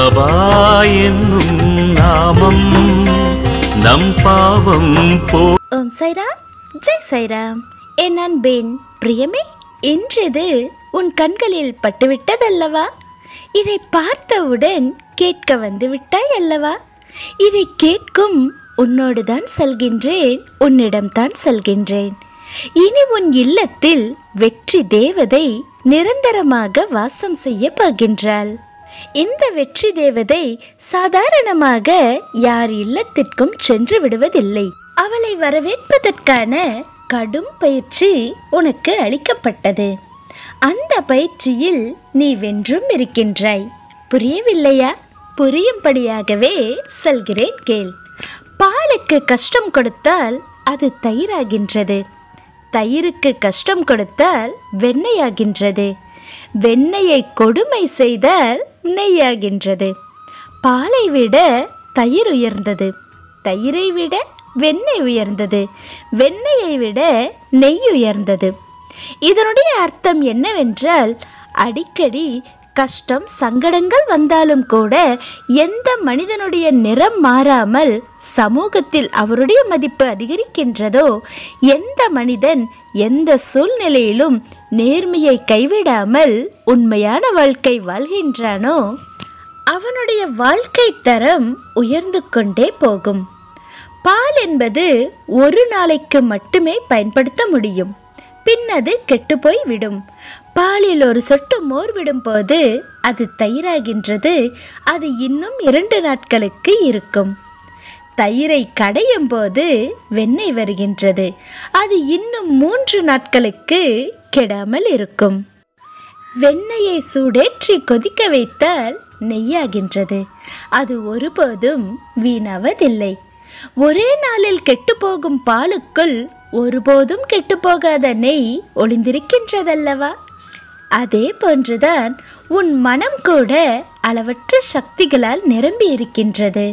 பாபா என்னும் நாமம் நம் பாவம் போ. ஓம் சாய்ராம், ஜெய் சாய்ராம். என் அன்பின் பிரியமே, இன்றது உன் கண்களில் பட்டுவிட்டதல்லவா? இதை பார்த்தவுடன் கேட்க வந்து விட்டாய் அல்லவா? இதை கேட்கும் உன்னோடுதான் செல்கின்றேன், உன்னிடம்தான் செல்கின்றேன். இனி உன் இல்லத்தில் வெற்றி தேவதை நிரந்தரமாக வாசம் செய்ய போகின்றாள். இந்த வெற்றி தேவதை சாதாரணமாக யார் இல்லத்திற்கும் சென்று விடுவதில்லை. அவளை வரவேற்பதற்கான கடும் பயிற்சி உனக்கு அளிக்கப்பட்டது. அந்த பயிற்சியில் நீ வென்றும் இருக்கின்றாய். புரியவில்லையா? புரியும்படியாகவே சொல்கிறேன் கேள். பாலுக்கு கஷ்டம் கொடுத்தால் அது தயிராகின்றது. தயிருக்கு கஷ்டம் கொடுத்தால் வெண்ணெயாகின்றது. வெண்ணெயை கொடுமை செய்தால் நெய்யாகின்றது. பாலை விட தயிர் உயர்ந்தது, தயிரை விட வெண்ணெய் உயர்ந்தது, வெண்ணெயை விட நெய் உயர்ந்தது. இதனுடைய அர்த்தம் என்னவென்றால், அடிக்கடி கஷ்டம் சங்கடங்கள் வந்தாலும் கூட எந்த மனிதனுடைய நிறம் மாறாமல் சமூகத்தில் அவருடைய மதிப்பு அதிகரிக்கின்றதோ, எந்த மனிதன் எந்த சூழ்நிலையிலும் நேர்மையை கைவிடாமல் உண்மையான வாழ்க்கை வாழ்கின்றானோ அவனுடைய வாழ்க்கை தரம் உயர்ந்து கொண்டே போகும். பால் என்பது ஒரு நாளைக்கு மட்டுமே பயன்படுத்த முடியும், பின் அது கெட்டுப்போய் விடும். பாலில் ஒரு சொட்டு மோர் விடும் போது அது தயிராகின்றது. அது இன்னும் 2 நாட்களுக்கு இருக்கும். தயிரை கடையும் போது வெண்ணெய் வருகின்றது. அது இன்னும் 3 நாட்களுக்கு கெடாமல் இருக்கும். வெண்ணெயை சூடேற்றி கொதிக்க வைத்தால் நெய்யாகின்றது. அது ஒருபோதும் வீணாவதில்லை. ஒரே நாளில் கெட்டுப்போகும் பாலுக்குள் ஒருபோதும் கெட்டுப்போகாத நெய் ஒளிந்திருக்கின்றதல்லவா? அதே போன்றுதான் உன் மனம் கூட அளவற்ற சக்திகளால் நிரம்பி இருக்கின்றது.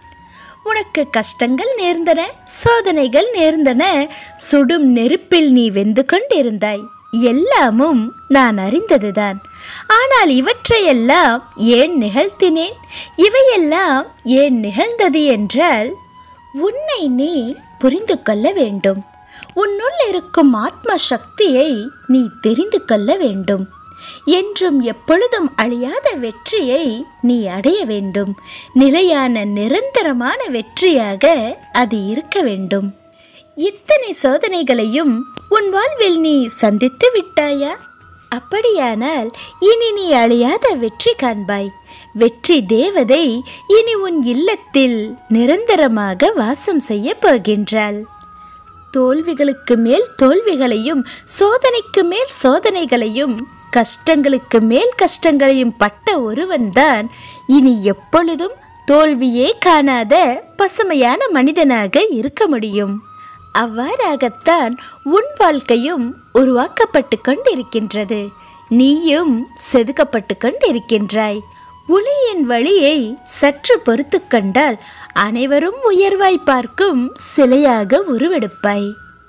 உனக்கு கஷ்டங்கள் நேர்ந்தன, சோதனைகள் நேர்ந்தன, சுடும் நெருப்பில் நீ வெந்து கொண்டிருந்தாய். எல்லாமும் நான் அறிந்ததுதான். ஆனால் இவற்றையெல்லாம் ஏன் நிகழ்த்தினேன், இவையெல்லாம் ஏன் நிகழ்ந்தது என்றால், உன்னை நீ புரிந்து கொள்ள வேண்டும். உன்னுள் இருக்கும் ஆத்ம சக்தியை நீ தெரிந்து கொள்ள வேண்டும். என்றும் எப்பொழுதும் அழியாத வெற்றியை நீ அடைய வேண்டும். நிலையான நிரந்தரமான வெற்றியாக அது இருக்க வேண்டும். இத்தனை சோதனைகளையும் உன் வாழ்வில் நீ சந்தித்து விட்டாயா? அப்படியானால் இனி நீ அழியாத வெற்றி காண்பாய். வெற்றி தேவதை இனி உன் இல்லத்தில் நிரந்தரமாக வாசம் செய்ய போகின்றாள். தோல்விகளுக்கு மேல் தோல்விகளையும், சோதனைக்கு மேல் சோதனைகளையும், கஷ்டங்களுக்கு மேல் கஷ்டங்களையும் பட்ட ஒருவன்தான் இனி எப்பொழுதும் தோல்வியே காணாத பசுமையான மனிதனாக இருக்க முடியும். அவ்வாறாகத்தான் உன் வாழ்க்கையும் உருவாக்கப்பட்டு கொண்டிருக்கின்றது. நீயும் செதுக்கப்பட்டு கொண்டிருக்கின்றாய். ஒளியின் வழியை சற்று பொறுத்து கொண்டால் அனைவரும் உயர்வாய் பார்க்கும் சிலையாக உருவெடுப்பாய்.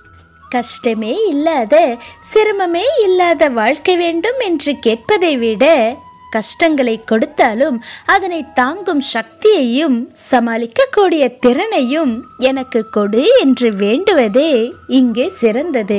கஷ்டமே இல்லாத, சிரமமே இல்லாத வாழ்க்கை வேண்டும் என்று கேட்பதை விட, கஷ்டங்களை கொடுத்தாலும் அதனை தாங்கும் சக்தியையும் சமாளிக்கக்கூடிய திறனையும் எனக்கு கொடு என்று வேண்டுவதே இங்கே சிறந்தது.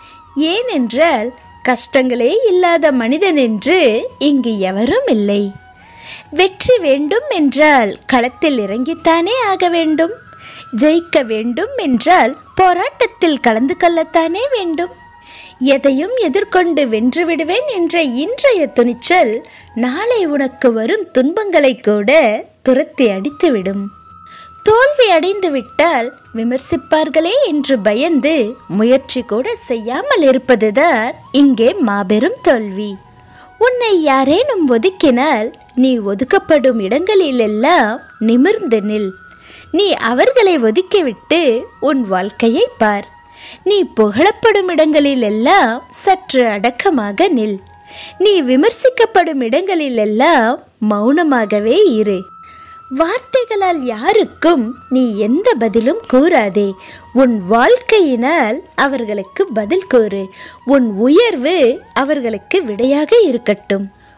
ஏனென்றால் கஷ்டங்களே இல்லாத மனிதன் என்று இங்கு எவரும் இல்லை. வெற்றி வேண்டும் என்றால் களத்தில் இறங்கித்தானே ஆக வேண்டும். ஜெயிக்க வேண்டும் என்றால் போராட்டத்தில் கலந்து கொள்ளத்தானே வேண்டும். எதையும் எதிர்கொண்டு வென்று விடுவேன் என்ற இன்றைய துணிச்சல் நாளை உனக்கு வரும் துன்பங்களை கூட துரத்தி அடித்துவிடும். தோல்வி அடைந்து விட்டால் விமர்சிப்பார்களே என்று பயந்து முயற்சி கூட செய்யாமல் இருப்பதுதான் இங்கே மாபெரும் தோல்வி. உன்னை யாரேனும் ஒதுக்கினால் நீ ஒதுக்கப்படும் இடங்களிலெல்லாம் நிமிர்ந்து நில். நீ அவர்களை ஒதுக்கிவிட்டு உன் வாழ்க்கையை பார். நீ புகழப்படும் இடங்களிலெல்லாம் சற்று அடக்கமாக நில். நீ விமர்சிக்கப்படும் இடங்களிலெல்லாம் மௌனமாகவே இரு. வார்த்தைகளால் யாருக்கும் நீ எந்த பதிலும் கூறாதே. உன் வாழ்க்கையினால் அவர்களுக்கு பதில் கூறு. உன் உயர்வு அவர்களுக்கு விடையாக இருக்கட்டும்.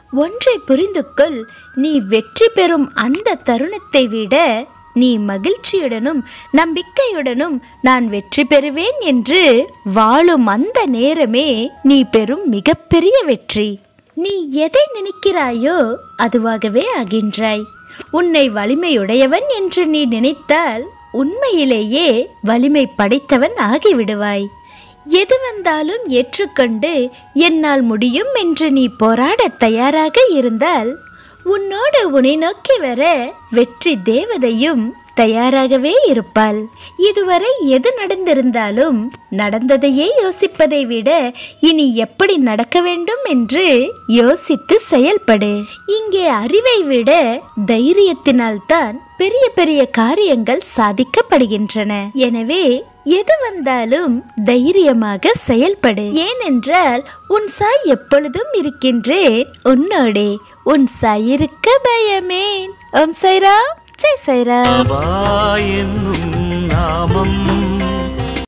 ஒன்றை புரிந்து கொள், நீ வெற்றி பெறும் அந்த தருணத்தை விட நீ மகிழ்ச்சியுடனும் நம்பிக்கையுடனும் நான் வெற்றி பெறுவேன் என்று வாழும் அந்த நேரமே நீ பெறும் மிகப்பெரிய வெற்றி. நீ எதை நினைக்கிறாயோ அதுவாகவே ஆகின்றாய். உன்னை வலிமையுடையவன் என்று நீ நினைத்தால் உண்மையிலேயே வலிமை படைத்தவன் ஆகிவிடுவாய். எது வந்தாலும் ஏற்றுக்கொண்டு என்னால் முடியும் என்று நீ போராட தயாராக இருந்தால் உன்னோடு உன்னை நோக்கி வர வெற்றி தேவதையும் தயாராகவே இருப்பாள். இதுவரை எது நடந்திருந்தாலும் நடந்ததையே யோசிப்பதை விட இனி எப்படி நடக்க வேண்டும் என்று யோசித்து செயல்படு. இங்கே அறிவை விட தைரியத்தினால்தான் பெரிய பெரிய காரியங்கள் சாதிக்கப்படுகின்றன. எனவே எது வந்தாலும் தைரியமாக செயல்படு. ஏனென்றால் உன் சாய் எப்பொழுதும் இருக்கின்றேன் உன்னோடே. உன் சாய் இருக்க பயமேன். ஓம் சாய்ராம், ஜெய் சாய்ராம். என்னும்